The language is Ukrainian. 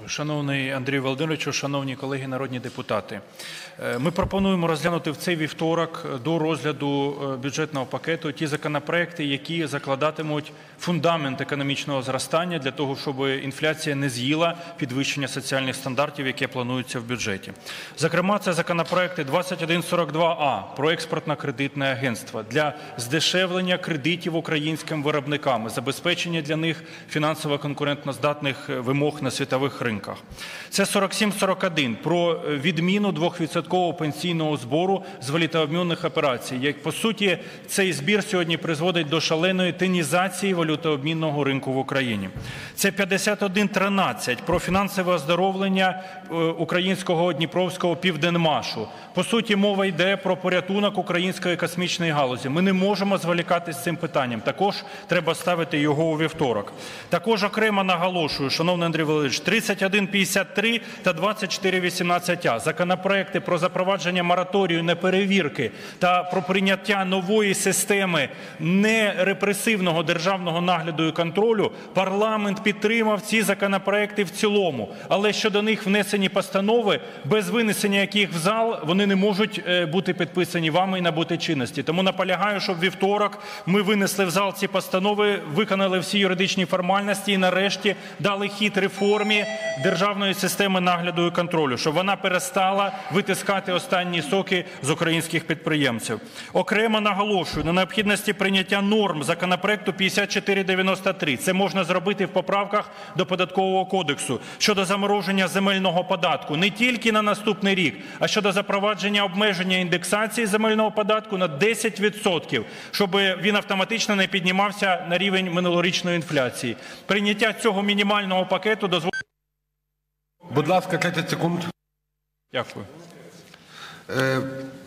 Шановний Андрію Володимировичу, шановні колеги народні депутати, ми пропонуємо розглянути в цей вівторок до розгляду бюджетного пакету ті законопроекти, які закладатимуть фундамент економічного зростання для того, щоб інфляція не з'їла підвищення соціальних стандартів, яке планується в бюджеті. Зокрема, це законопроекти 2142А про експортно-кредитне агентство для здешевлення кредитів українським виробникам, забезпечення для них фінансово конкурентноздатних вимог на світових ринках. Це 4741 про відміну 2% пенсійного збору з валютообмінних операцій. Як, по суті, цей збір сьогодні призводить до шаленої тінізації валютообмінного ринку в Україні. Це 5113 про фінансове оздоровлення українського Дніпровського Південмашу. По суті, мова йде про порятунок української космічної галузі. Ми не можемо зволікати з цим питанням. Також треба ставити його у вівторок. Також окремо наголошую, шановний Андрій Володимирович, 3153 та 2418А. Законопроекти про запровадження мораторію на перевірки та про прийняття нової системи нерепресивного державного нагляду і контролю. Парламент підтримав ці законопроекти в цілому. Але щодо них внесені постанови, без винесення яких в зал, вони не можуть бути підписані вами і набути чинності. Тому наполягаю, щоб вівторок ми винесли в зал ці постанови, виконали всі юридичні формальності і нарешті дали хід реформі державної системи нагляду і контролю, щоб вона перестала витискати останні соки з українських підприємців. Окремо наголошую на необхідності прийняття норм законопроекту 5493. Це можна зробити в поправках до Податкового кодексу щодо замороження земельного податку не тільки на наступний рік, а щодо запровадження обмеження індексації земельного податку на 10%, щоб він автоматично не піднімався на рівень минулорічної інфляції. Прийняття цього мінімального пакету дозволить... Будь ласка, 30 секунд. Дякую.